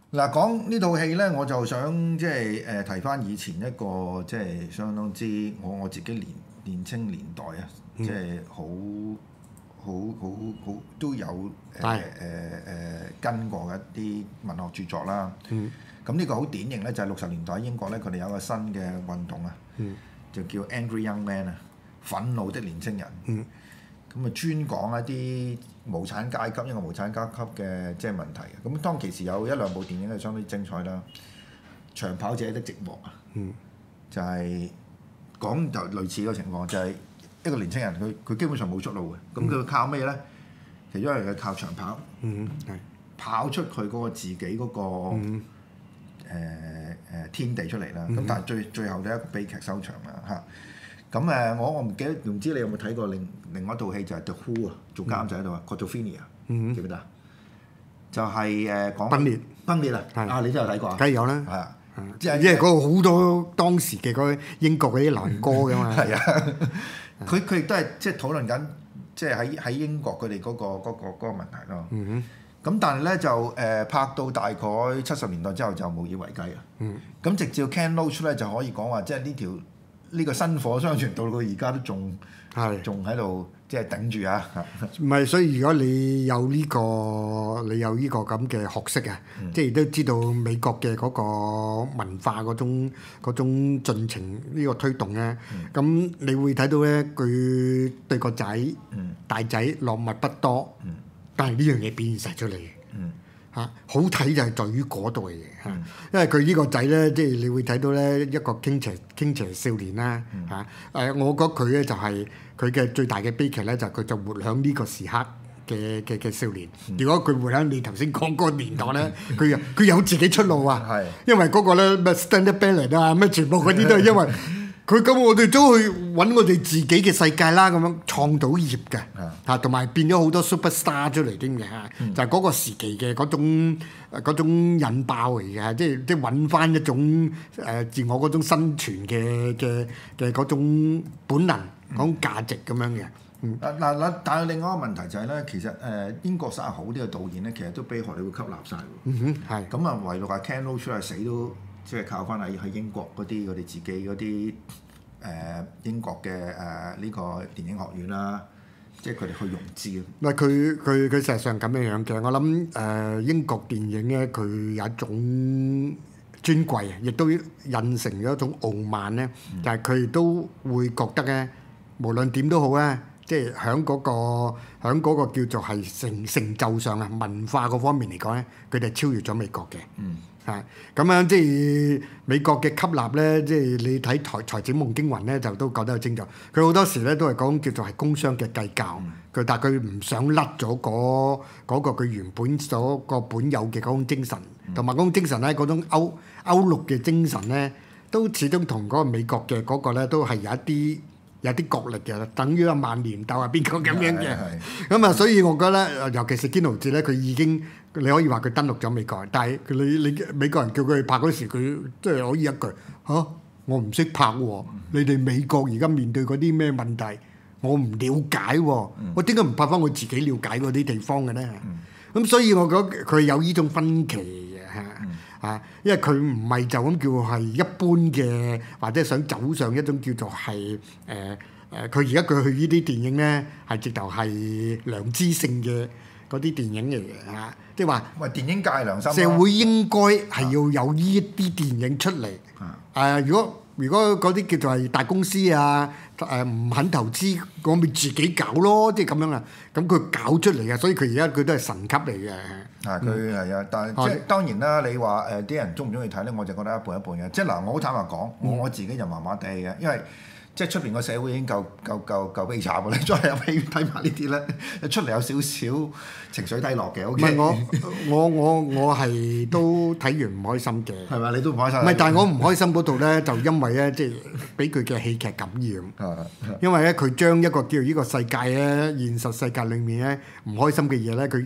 嗱，講呢套戲咧，我就想即係提翻以前一個即係相當之我自己年青年代啊，即係好都有跟過一啲文學著作啦。咁呢個好典型咧，就係60年代英國咧，佢哋有一個新嘅運動啊，就叫 Angry Young Man 啊，憤怒的年青人。咁啊專講一啲無產階級，因為無產階級嘅即係問題。咁當其時有一兩部電影係相當精彩啦，《長跑者的寂寞》啊，就係講就類似個情況，就係一個年青人佢基本上冇出路嘅，咁佢靠咩咧？其中一樣佢靠長跑，跑出佢嗰個自己嗰個天地出嚟啦。咁但係最後都係一個悲劇收場啦嚇。咁我唔記得，唔知你有冇睇過另外一套戲就係 The Who 啊，做監製喺度啊 Quadrophenia 記唔記得？就係講崩裂啊！啊，你都有睇過啊？ 梗係有啦， 係啊， 因為嗰個好多當時嘅嗰英國嗰啲流行歌㗎嘛。 係啊，佢亦都係即係討論緊，即係喺英國佢哋嗰個問題咯。咁但係咧就拍到大概70年代之後就無以為繼啊。咁直至 Ken Loach 咧就可以講話，即係呢個薪火相傳到而家都仲喺度即係頂住啊！ 唔係，所以如果你有呢個咁嘅學識啊，即係都知道美國嘅嗰個文化嗰種進程呢個推動咧，咁你會睇到咧，佢對個仔大仔落墨不多，但係呢樣嘢表現晒出嚟嘅。好睇就係在於嗰度嘅嘢嚇，因為佢呢個仔咧，即係你會睇到咧一個傾斜少年啦嚇。我覺得佢咧就係佢嘅最大嘅悲劇咧，就係佢就活喺呢個時刻嘅少年。如果佢活喺你頭先講嗰個年代咧，佢有自己出路啊。因為嗰個咧咩 Stand Ballad 啊，咩全部嗰啲都係因為佢咁，我哋都去揾我哋自己嘅世界啦，咁樣創到業嘅嚇，同埋變咗好多 superstar 出嚟添嘅嚇，就係嗰個時期嘅嗰種引爆嚟嘅，即係揾翻一種自我嗰種生存嘅嗰種本能、嗰種價值咁樣嘅。 但係另外一個問題就係咧，其實英國耍好啲嘅導演咧，其實都俾荷里活吸納晒喎。係。咁啊，唯獨係 Ken Loach 出嚟死都。即係靠翻喺英國嗰啲佢哋自己嗰啲英國嘅呢個電影學院啦，即係佢哋去融資。唔係佢實際上咁樣嘅，我諗英國電影咧，佢有一種尊貴啊，亦都印成咗一種傲慢咧，就係佢哋都會覺得咧，無論點都好咧，即係喺嗰個叫做係成就上啊，文化嗰方面嚟講咧，佢哋超越咗美國嘅。咁樣即係美國嘅吸納咧，即係你睇財子夢驚魂咧，就都講得好清楚。佢好多時咧都係講叫做係工商嘅計較，但係佢唔想甩咗嗰個佢原本所個本有嘅嗰種精神，同埋嗰種精神咧，嗰種歐陸嘅精神咧，都始終同嗰個美國嘅嗰個咧都係有啲角力嘅，等於萬年鬥係邊個咁樣嘅。咁啊，所以我覺得尤其是堅盧治咧，佢已經你可以話佢登陸咗美國，但係你美國人叫佢拍嗰時，佢即係可以一句嚇，我唔識拍喎。你哋美國而家面對嗰啲咩問題，我唔了解喎。我點解唔拍翻我自己了解嗰啲地方嘅咧？咁所以我覺得佢有呢種分歧嘅嚇。因為佢唔係就咁叫係一般嘅，或者想走上一種叫做係佢而家佢去呢啲電影咧，係直頭係良知性嘅嗰啲電影嚟嘅嚇，即係話喂電影界良心， 社會應該係要有呢一啲電影出嚟。如果嗰啲叫做係大公司啊唔肯投資，我咪自己搞咯，即係咁樣啊。咁佢搞出嚟嘅，所以佢而家佢都係神級嚟嘅。 佢係啊，但係即係當然啦。你話啲人中唔中意睇咧，我就覺得一半一半嘅。即係嗱，我好坦白講，我自己就麻麻地嘅，因為即係出邊個社會已經夠悲慘㗎啦，再入戲院睇埋呢啲咧，出嚟有少少情緒低落嘅。唔係我係都睇完唔開心嘅。 係咪？你都唔開心？ 唔係，但係我唔開心嗰度咧，就因為咧，即係俾佢嘅戲劇感染。因為咧，佢將一個叫呢個世界咧，現實世界裡面咧唔開心嘅嘢咧，佢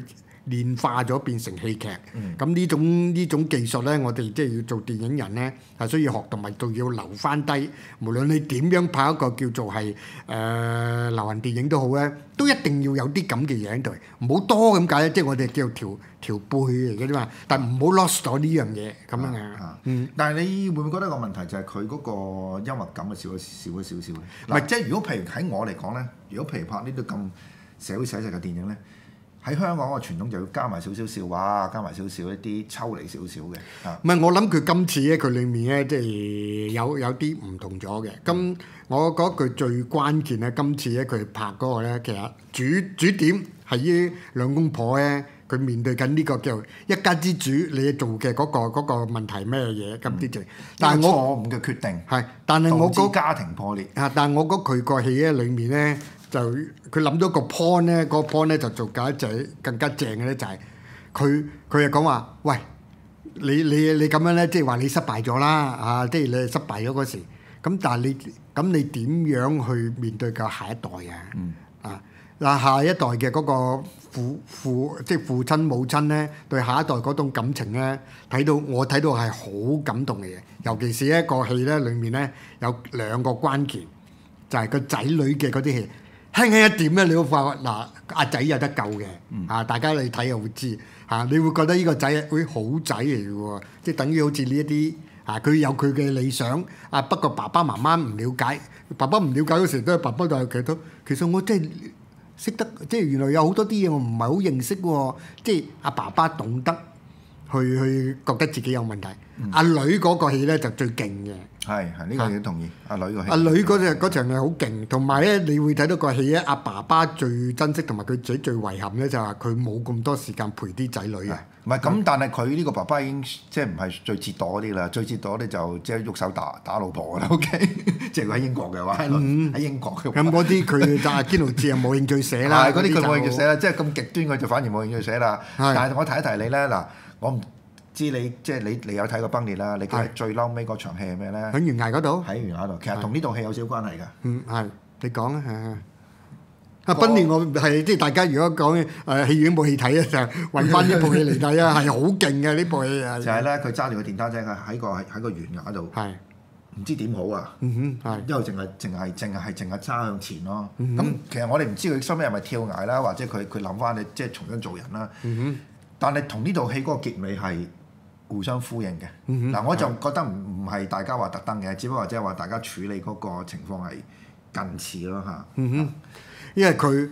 練化咗變成戲劇。咁呢種技術咧，我哋即係要做電影人咧，係需要學，同埋仲要留翻低。無論你點樣拍一個叫做係流行電影都好咧，都一定要有啲咁嘅嘢喺度，唔好多咁解，即係我哋叫條背嚟嘅啫嘛。但唔好 lost 咗呢樣嘢咁樣啊。 但係你會唔會覺得個問題就係佢嗰個幽默感少咗少少咧？嗱，即係如果譬如喺我嚟講咧，如果譬如拍呢啲咁社會寫實嘅電影咧，喺香港個傳統就要加埋少少笑話，加埋少少一啲抽離少少嘅。 唔係，我諗佢今次咧，佢裡面咧即係有啲唔同咗嘅。咁我覺得佢最關鍵咧，今次咧佢拍嗰個咧，其實主點係呢兩公婆咧，佢面對緊呢個叫一家之主，你做嘅嗰個問題咩嘢咁啲嘢。但係我錯誤嘅決定係，但係我導致家庭破裂。 但係我覺得佢個戲咧裡面咧，就佢諗到個 point 咧，嗰個 point 咧就做緊就係更加正嘅咧，就係佢係講話，喂，你咁樣咧，即係話你失敗咗啦，即係你係失敗咗嗰時，咁但係你點樣去面對個下一代啊？嗱，下一代嘅嗰個即係父親母親咧，對下一代嗰種感情咧，我睇到係好感動嘅嘢，尤其是一個戲咧裡面咧有兩個關鍵，就係個仔女嘅嗰啲戲。輕輕一點咧，你會發覺嗱，阿仔有得救嘅，大家你睇又會知你會覺得呢個仔會好仔嚟嘅喎，即係等於好似呢一啲佢有佢嘅理想不過爸爸媽媽唔了解，爸爸唔了解嗰時都係爸爸就係其實我真係識得，即係原來有好多啲嘢我唔係好認識喎，即係阿爸爸懂得去覺得自己有問題，阿女嗰個戲咧就最勁嘅。 係呢個亦都同意。阿女個戲， 阿女嗰場係好勁，同埋咧你會睇到個戲咧，阿爸爸最珍惜同埋佢自己最遺憾咧，就係話佢冇咁多時間陪啲仔女嘅。 唔係咁，但係佢呢個爸爸已經即係唔係最折墮嗰啲啦，最折墮嗰啲就即係喐手打老婆啦。OK， 即係佢喺英國嘅話，喺英國嘅話。 咁嗰啲佢就係堅盧治又冇興趣寫啦。 嗰啲佢冇興趣寫啦，即係咁極端佢就反而冇興趣寫啦。但係我提一提你咧，嗱，我唔知你即係你有睇過崩裂啦？你記得最嬲尾嗰場戲係咩咧？ 喺懸崖嗰度。 喺懸崖度，其實同呢套戲有少少關係㗎。 係你講啦崩裂我係即係大家如果講戲院冇戲睇咧，就揾翻呢部戲嚟睇啊，係好勁嘅呢部戲。 就係咧，佢揸住個電單車喺個懸崖度，唔知點好啊！因為淨係揸向前咯。咁其實我哋唔知佢收尾係咪跳崖啦，或者佢諗翻你即係重新做人啦。但係同呢套戲嗰個結尾係互相呼應嘅。嗱，我就覺得唔係大家話特登嘅，只不過即係話大家處理嗰個情況係近似咯嚇。 因為佢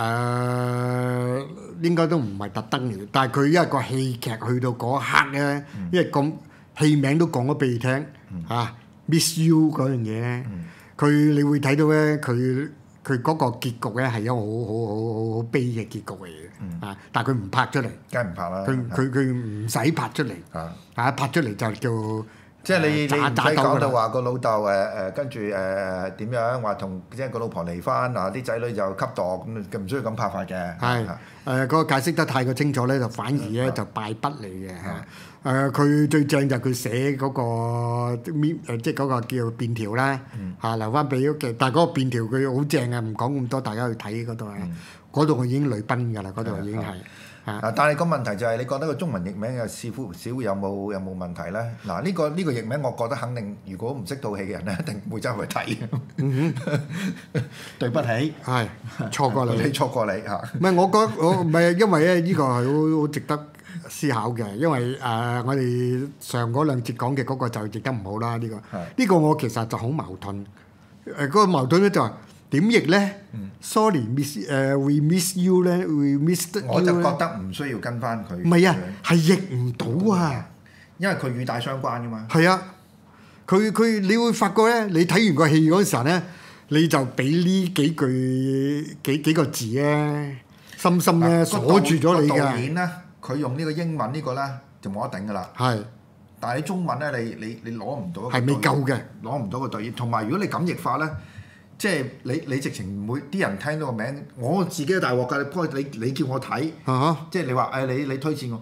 應該都唔係特登嘅，但係佢因為個戲劇去到嗰刻咧，因為咁戲名都講咗俾你聽Miss You 嗰樣嘢咧，你會睇到咧，佢嗰個結局咧係一個好悲嘅結局嚟嘅。但係佢唔拍出嚟， 梗係唔拍啦。 佢唔使拍出嚟，拍出嚟就叫。 即係你唔使講到話個老豆跟住點樣話同即係個老婆離婚啲仔女就吸毒咁，唔需要咁拍法嘅。 嗰個解釋得太過清楚咧，就反而咧就敗筆嚟嘅。佢最正就係佢寫嗰個即係嗰個叫便條啦，留翻俾屋企。但係嗰個便條佢好正啊，唔講咁多，大家去睇嗰度啊。嗰度我已經淚奔㗎啦，嗰度已經係。 但係個問題就係你覺得個中文譯名又似乎有冇問題咧？嗱，呢個譯名我覺得肯定，如果唔識套戲嘅人咧，一定會走去睇。對不起， 係錯過你， 錯過你嚇。唔係我覺我唔係因為咧呢個係好值得思考嘅，因為我哋上嗰兩節講嘅嗰個就譯得唔好啦。呢個我其實就好矛盾。嗰個矛盾咧就係。點譯咧？Sorry, we miss you 咧，we miss you 我就覺得唔需要跟翻佢。 唔係係譯唔到啊， 因為佢語帶相關噶嘛。 係啊，佢你會發覺咧，你睇完個戲嗰陣時候咧，你就俾呢幾句幾個字咧，深深咧鎖住咗你㗎。導演咧，佢用呢個英文呢個咧就冇得頂㗎啦。係。但係你中文咧，你攞唔到。係未夠嘅，攞唔到個導演。同埋如果你咁譯法咧。即係你直情唔會啲人聽到個名，我自己嘅大鑊㗎。不過你叫我睇，即係你話你推薦我，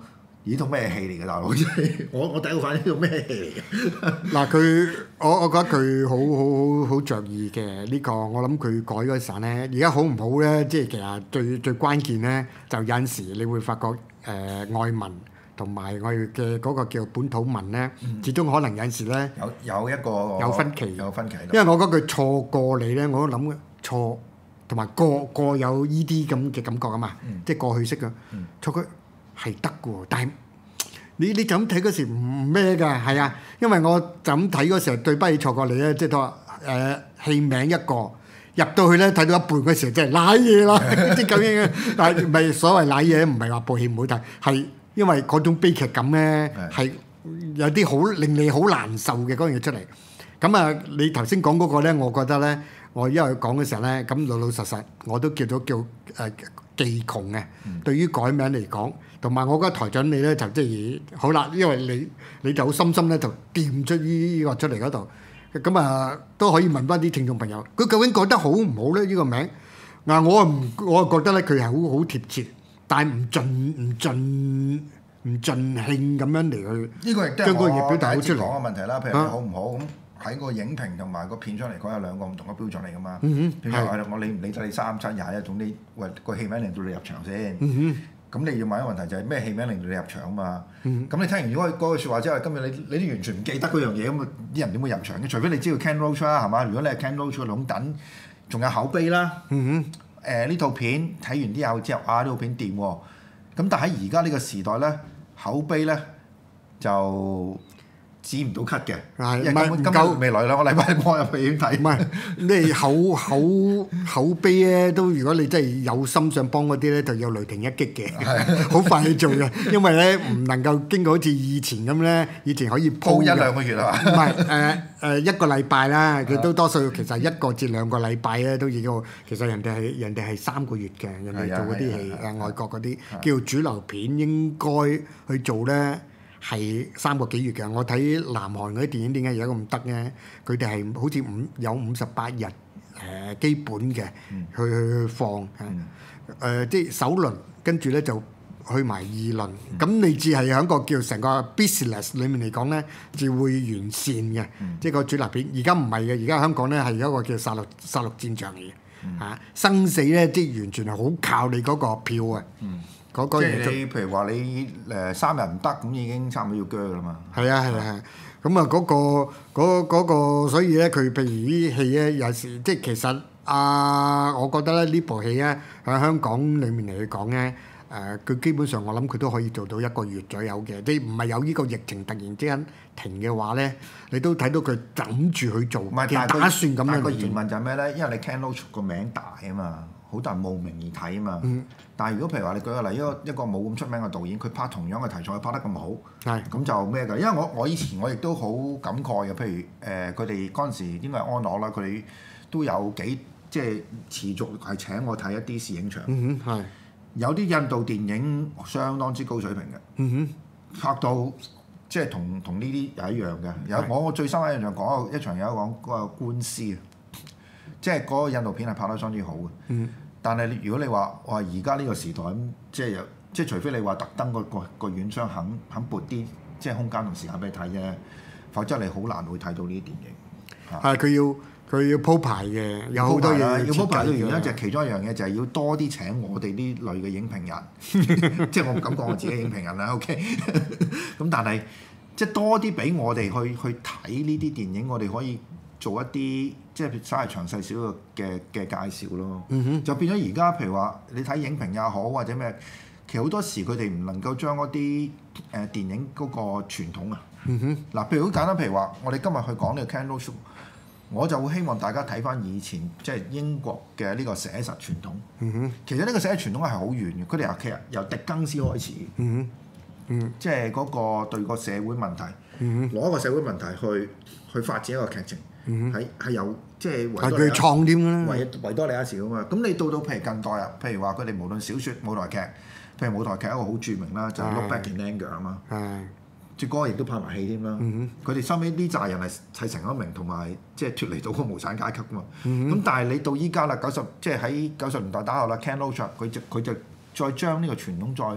呢套咩戲嚟嘅大佬？真係我第一個反應呢套咩戲嚟嘅？ 嗱我覺得佢好着意嘅呢個，我諗佢改嗰陣咧，而家好唔好咧？即係其實最關鍵咧，就有陣時你會發覺外文同埋我哋嘅嗰個叫本土文咧，始終可能有陣時咧有一個有分歧， 因為我覺得佢錯過你咧，我都諗錯同埋過有依啲咁嘅感覺啊嘛，即係過去式嘅錯佢係得嘅喎，但係你就咁睇嗰時唔咩㗎，係啊，因為我就咁睇嗰時候對不起錯過你咧，即係都話戲名一個入到去咧睇到一半嗰時候真係瀨嘢啦，啲咁樣嘅，但係唔係所謂瀨嘢，唔係話部戲唔好睇，係因為嗰種悲劇感咧係有啲好令你好難受嘅嗰樣嘢出嚟。咁啊，你頭先講嗰個咧，我覺得咧，我因為講嘅時候咧，咁老實實我都叫技窮嘅。對於改名嚟講，同埋我覺得台長你咧就即係好啦，因為你就好深深咧就掂出呢個出嚟嗰度，咁啊都可以問翻啲聽眾朋友，佢究竟改得好唔好咧？呢個名嗱，我覺得咧佢係好貼切，但係唔盡興咁樣嚟去呢個亦都係將嗰個嘢表達出嚟講嘅問題啦。譬如好唔好咁喺個影評同埋個片商嚟講有兩個唔同嘅標準嚟㗎嘛。譬如話我理唔理得你3721，總之喂個戲名令到你入場先。咁你要問一個問題就係咩戲名令到你入場啊嘛？咁你聽完嗰句説話之後，今日你都完全唔記得嗰樣嘢，咁啲人點會入場嘅？除非你知道 Ken Loach 啦，係嘛？如果你係 Ken Loach 嘅擁躉，仲有口碑啦。呢套片睇完之後呢套片掂喎。咁但係喺而家呢個時代咧，口碑咧就止唔到咳嘅，因為今日未來兩個禮拜我入去已經睇。 唔係你口碑咧，都如果你真係有心想幫嗰啲咧，就有雷霆一擊嘅，好快去做嘅。因為咧唔能夠經過好似以前咁咧，以前可以鋪一兩個月啊嘛。 唔係一個禮拜啦，佢都多數其實1個至2個禮拜咧都已經。其實人哋係3個月嘅，人哋做嗰啲戲外國嗰啲叫主流片應該去做咧。係3個幾月嘅，我睇南韓嗰啲電影點解而家咁得咧？佢哋係好似有58日基本嘅去放即係首輪，跟住咧就去埋2輪，咁你至係喺個叫成個 business 裡面嚟講咧，至會完善嘅，即係個主流片。而家唔係嘅，而家香港咧係一個叫殺戮戰場嚟嘅生死咧，即係完全係好靠你嗰個票啊！ 即係你譬如話你3日唔得，咁已經差唔多要鋸㗎啦嘛。係啊，咁啊嗰個，所以咧佢譬如啲戲咧，有時即係其實我覺得咧呢部戲咧喺香港裡面嚟講咧，佢基本上我諗佢都可以做到1個月左右嘅，即係唔係有呢個疫情突然之間停嘅話咧，你都睇到佢枕住去做嘅打算咁樣。 但係個疑問就係咩咧？因為你 Ken Loach 個名大啊嘛。好多人慕名而睇啊嘛，但係如果譬如話你舉個例，一個冇咁出名嘅導演，佢拍同樣嘅題材，佢拍得咁好，咁就咩㗎？因為我以前我亦都好感慨嘅，譬如佢哋嗰陣時應該係安樂啦，佢哋都有即係持續係請我睇一啲試影場，有啲印度電影相當之高水平嘅，拍到即係同呢啲又一樣嘅。我最深刻印象講一場有講嗰個官司啊。即係嗰個印度片係拍得相當之好嘅，但係如果你話而家呢個時代咁，即係除非你話特登個院商肯撥啲即係空間同時間俾你睇啫，否則你好難會睇到呢啲電影。 係佢要鋪排嘅，有好多嘢要鋪排嘅原因就係其中一樣嘢就係要多啲請我哋呢類嘅影評人，即係我唔敢講我自己影評人啦。OK，咁但係即係多啲俾我哋去睇呢啲電影，我哋可以做一啲即係稍為詳細少嘅介紹咯，就變咗而家譬如話你睇影評也好或者咩，其實好多時佢哋唔能夠將嗰啲電影嗰個傳統啊，嗱譬如好簡單，譬如話我哋今日去講呢個 Ken Loach，我就會希望大家睇翻以前即係英國嘅呢個寫實傳統，其實呢個寫實傳統係好遠嘅，佢哋其實由狄更斯開始，即係嗰個對個社會問題，攞一個社會問題去發展一個劇情。係有即係佢創添啦， 維多利亞時啊嘛。咁你到譬如近代啊，譬如話佢哋無論小説、舞台劇，譬如舞台劇一個好著名啦，就係 Look Back in Anger 啊嘛。即係嗰個亦都拍埋戲添啦。佢哋收尾呢紮人係成咗名，同埋即係脫離到個無產階級啊嘛。咁但係你到依家啦，即係喺90年代打後啦 ，Ken Loach 佢就再將呢個傳統再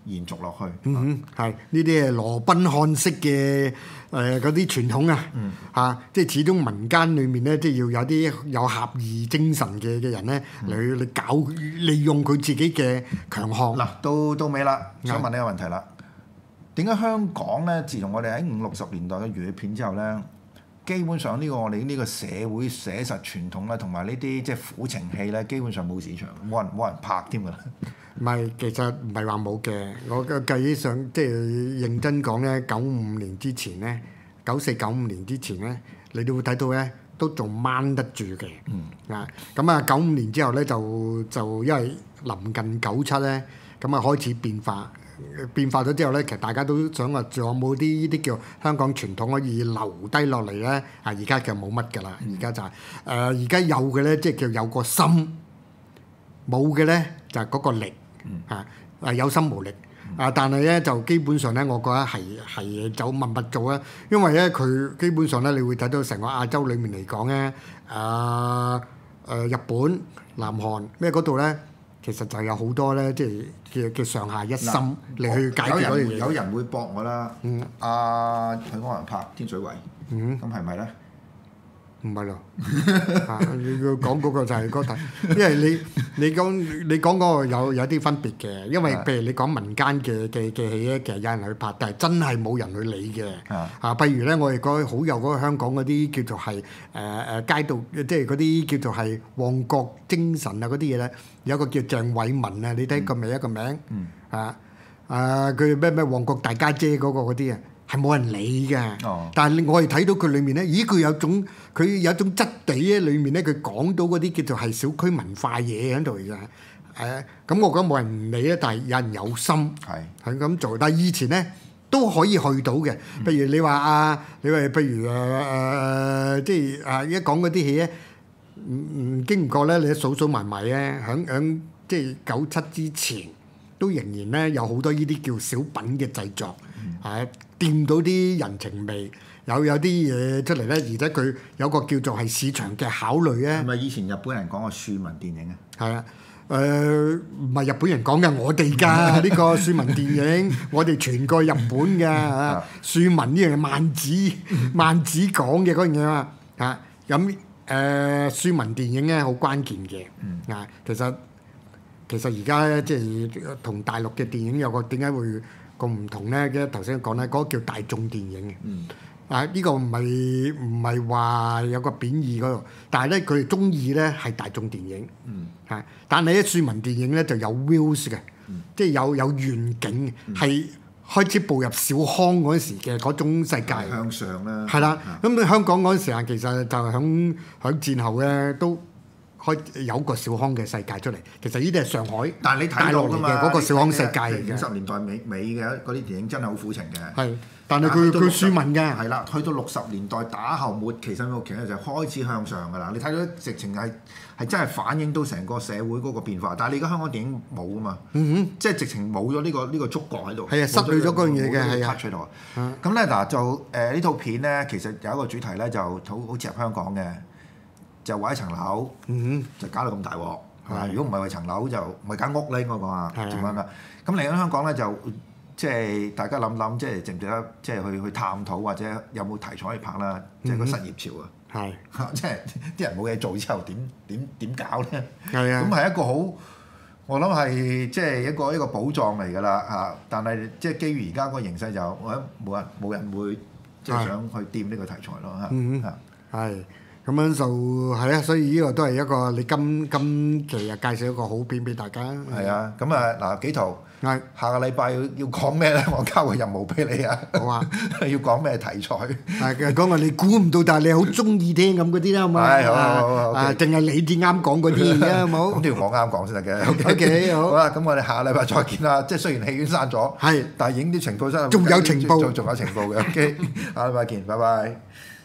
延續落去。 係呢啲係羅賓漢式嘅嗰啲傳統啊，即係始終民間裏面咧，即係要有啲有俠義精神嘅人咧，嚟利用佢自己嘅強項。 嗱，到尾啦，想問你個問題啦，點解香港咧，自從我哋喺50、60年代嘅粵語片之後咧，基本上呢個我哋呢個社會寫實傳統咧，同埋呢啲即係苦情戲咧，基本上冇市場，冇人拍添㗎啦。 唔係，其實唔係話冇嘅。我計起上即係認真講咧，95年之前咧，94、95年之前咧，你都會睇到咧，都仲掹得住嘅。咁啊，95年之後咧，就因為臨近97咧，咁啊開始變化咗之後咧，其實大家都想話仲有冇啲呢啲叫香港傳統可以留低落嚟咧？而家其實冇乜㗎啦，而家就係而家有嘅咧，即係叫有個心，冇嘅咧就係嗰個力。有心無力但係咧就基本上咧，我覺得係走密做啦，因為咧佢基本上咧，你會睇到成個亞洲裡面嚟講咧，日本、南韓咩嗰度咧，其實就有好多咧，即係叫上下一心嚟去解決嗰樣嘢。 有人會駁我啦，許鞍華拍天水圍，咁係咪咧？ 唔係咯，你要講嗰個就係嗰題，因為你講嗰個有啲分別嘅，因為譬如你講民間嘅戲咧，其實有人去拍，但係真係冇人去理嘅。譬如咧，我哋講好有嗰個香港嗰啲叫做係街道，即係嗰啲叫做係旺角精神啊嗰啲嘢咧，有一個叫鄭偉文啊，你睇個名一個名佢咩旺角大家姐嗰個嗰啲啊。係冇人理㗎，但係我哋睇到佢裏面咧，咦佢有種質地咧，裏面咧佢講到嗰啲叫做係小區文化嘢喺度㗎，咁我覺得冇人理咧，但係有人有心係咁做，但係以前咧都可以去到嘅，譬如你話譬如即係一講嗰啲戲咧，唔經唔覺咧，你數埋埋咧，響即係97之前，都仍然咧有好多呢啲叫小品嘅製作，掂到啲人情味，有啲嘢出嚟咧，而且佢有個叫做係市場嘅考慮咧。 係咪以前日本人講嘅庶民電影啊？係啊， 唔係日本人講嘅，我哋㗎呢個庶民電影，我哋傳過日本㗎庶民呢樣嘢，萬子講嘅嗰樣嘢嘛咁庶民電影咧好關鍵嘅其實而家咧即係同大陸嘅電影有個點解會個唔同咧？嘅頭先講咧，嗰個叫大眾電影嘅。呢個唔係話有個貶義嗰度，但係咧佢哋中意咧係大眾電影。但係咧庶民電影咧就有 views 嘅，即係有願景，係開始步入小康嗰陣時嘅嗰種世界。 向上啦。係啦，咁香港嗰陣時啊，其實就響戰後咧都有個小康嘅世界出嚟，其實呢啲係上海， 但係你睇到㗎嘛， 嗰個小康世界嚟嘅。 50年代尾嘅嗰啲電影真係好苦情嘅。 係，但係佢庶民嘅。 係啦，去到60年代打後末期、新末期咧就開始向上㗎啦。你睇到直情係真係反映到成個社會嗰個變化，但係你而家香港電影冇㗎嘛，即係直情冇咗呢個觸覺喺度。 係啊，失去咗嗰樣嘢嘅，係啊。 咁咧嗱就呢套片咧，其實有一個主題咧就好似入香港嘅。就為一層樓，就搞到咁大鑊。如果唔係為層樓，就唔係間屋咧，應該講啊，點樣㗎？咁嚟緊香港咧，就即係大家諗，即係值唔值得，即係去探討或者有冇題材可以拍啦？即係個失業潮啊，即係啲人冇嘢做之後點搞咧？咁係一個好，我諗係即係一個寶藏嚟㗎啦但係即係基於而家嗰個形勢就，我覺得冇人會即係想去掂呢個題材咯係。咁樣就係啊，所以呢個都係一個你今期啊介紹一個好片俾大家。 係啊，咁嗱紀陶，下個禮拜要講咩咧？我交個任務俾你啊。好啊，要講咩題材？ 講話你估唔到，但係你好中意聽咁嗰啲啦，好嘛？ 好。 淨係你啲啱講嗰啲嘅，好冇？ 咁都要我啱講先得嘅。 OK， 好。 好啦，咁我哋下個禮拜再見啦。即係雖然戲院閂咗，但係影啲情報真係仲有情報， 仲有情報嘅。OK，下個禮拜見，拜拜。